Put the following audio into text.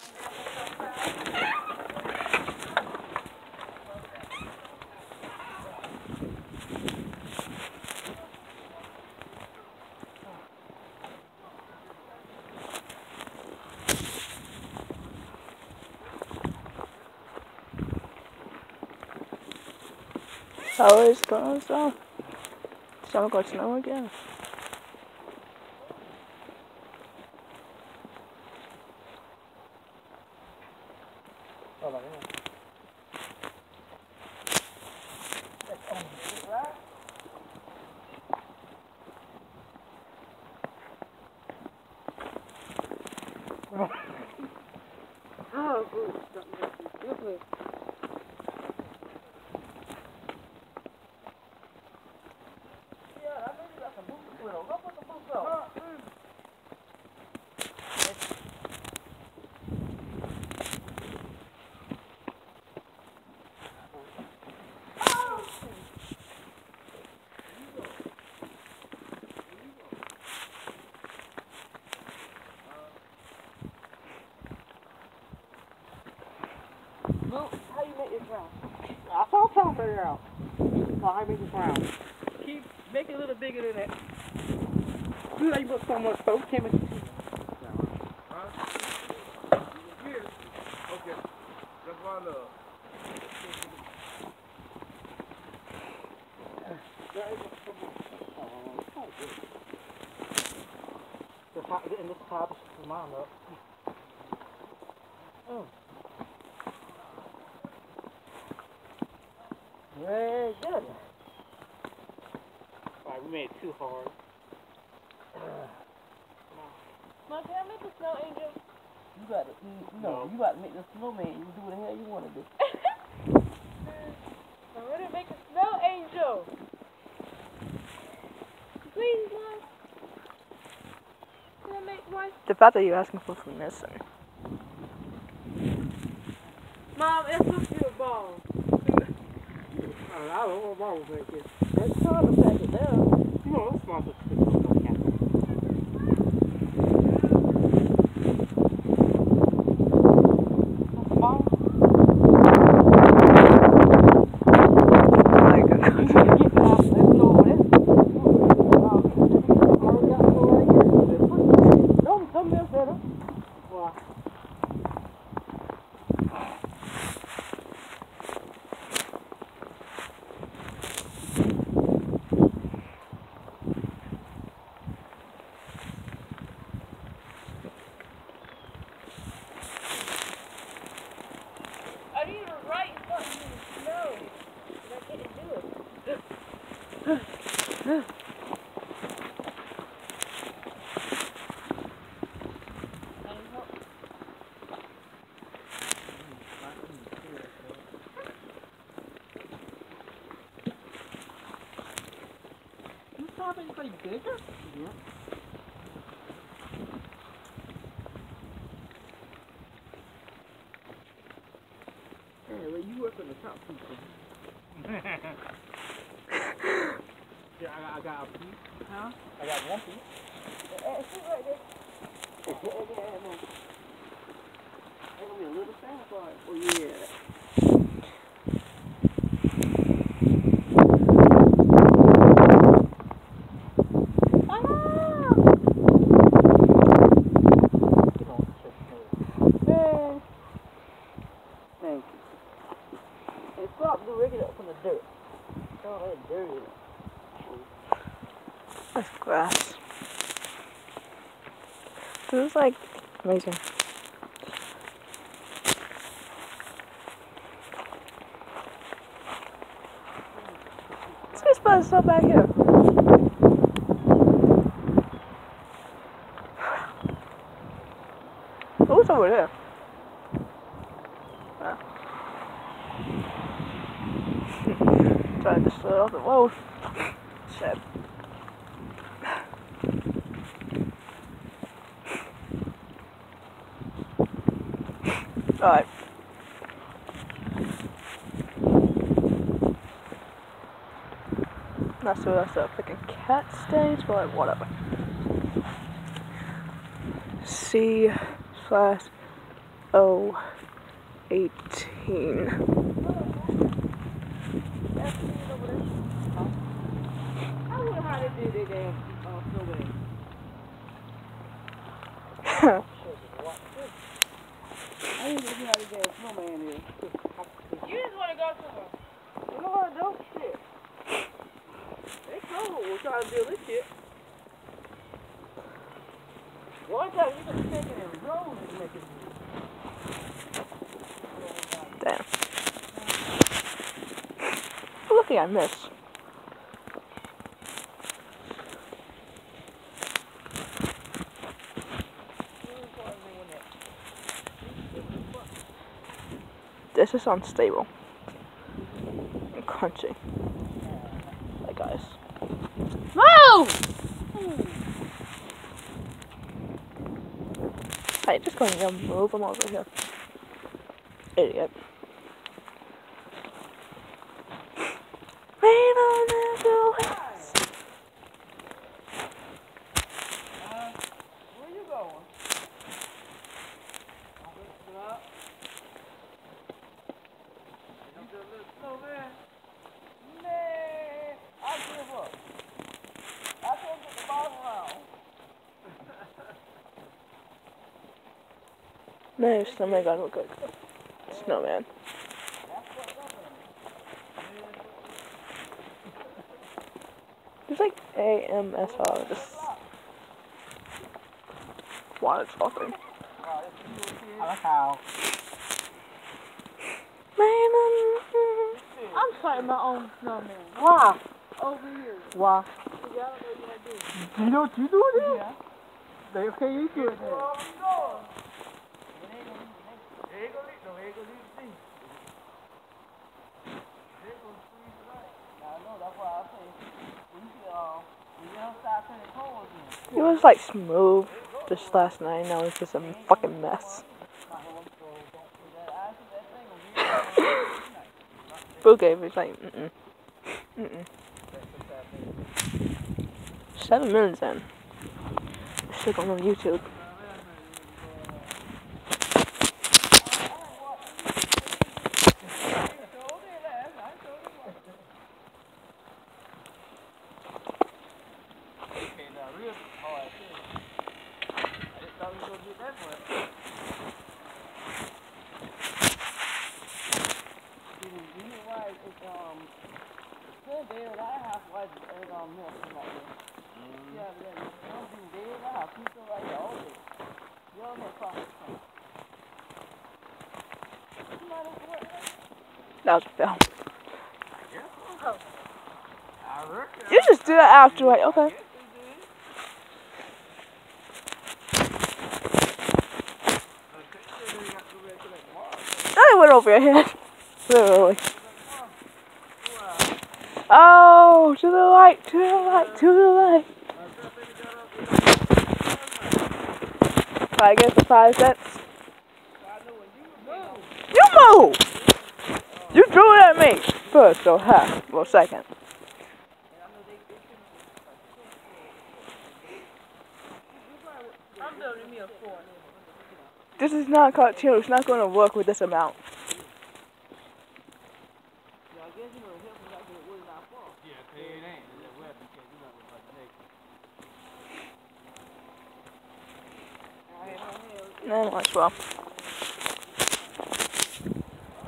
Oh, it's going to snow. It's not going to snow again. Oh, good. Luke, how you make this round? I saw Tom figure out. How you make this round? Keep make it a little bigger than that. You know you put so much soap, can't make it. Here. Okay. That's why I love. And this top is mine up. Oh. Very good. Alright, we made it too hard. Mom, can I make a snow angel? You got to, you got to make the snowman. You do what the hell you want to do. I'm ready to make a snow angel. Please, Mom. Can I make one? The fact that you're asking for permission. Mom, it's supposed to be a ball. I don't know what wrong with that. That's hard to pack it down. You know, that's smart to stick it on the camera. That's a ball? Oh my goodness. You can get out. Let's go over there. I already got to go right here. Something else better. Why? I need to write something in the snow. But I can't do it. You saw anybody bigger? Yeah. Hey, well, you work on the top people. Yeah, I got a piece. Huh? I got one piece. It's right there. There's gonna be a little satisfied. Oh yeah. Thank you. And stop rigging it up from the dirt. Oh, that's dirty. That's grass. This is like amazing. This spot is so back here. Who's over there? Ah. Trying to slow off the road. Shit. Alright. Not sure that's a freaking cat stage, but like, whatever. C/. 18. I wonder how they did their damn snowman. I didn't even see how the damn snowman is. You just want to go somewhere. You know what, though? Shit. They cold. We're trying to build this shit. One time you could have taken every road and make it. Damn. Lucky I missed. This is unstable and crunchy. Hey guys. Move! Hey, just going to move them over here. Idiot. Rain on the west. Where you going? Snowman. Man, I give up. I can't get the ball around. No, snowman got real good. Snowman. It's like AMSR, just water talking. I like how. I'm starting my own snowman. Why? Over here. Why? Yeah, I don't know what I do. You know what you do there? Yeah. They okay, you do it there. It was like smooth just last night, now it's just a fucking mess. Boo gave was like, 7 minutes in. Still going on YouTube. That was a fail. You just do that after, like, okay. I went over your head. Literally. Oh, to the light, to the light, to the light. I get the 5 cents. You move! You threw it at me first, or half, or second. I'm building me a fort. This is not a cartoon. It's not going to work with this amount. Nah, might as well.